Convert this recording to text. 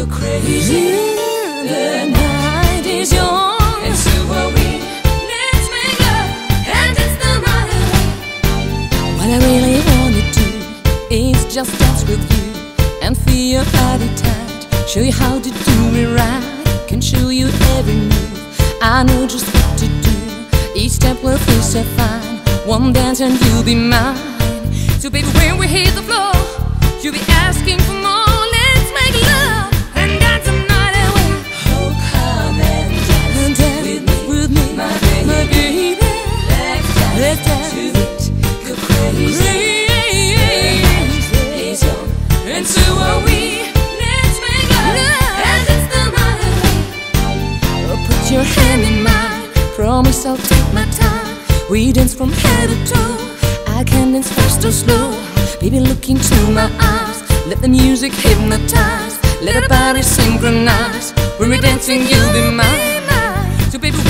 crazy. The night is young, and so are we. Let's make love, and it's the night away. What I really wanna do is just dance with you and feel your body tight. Show you how to do it right. Can show you every move. I know just what to do. Each step will feel so fine. One dance and you'll be mine. So baby, when we hit the floor, you'll be asking for more. Let's make love and dance the night away. Oh, come and dance with me, my baby. Let's dance to it, go crazy. He's young, and so are we. Let's make love and dance the night away. Oh, put your hand in mine. Promise I'll take my time. We dance from head to toe. I can dance fast or slow. Baby, look into my eyes. Let the music hypnotize. Let our bodies synchronize. When we're dancing, you'll be mine. So baby,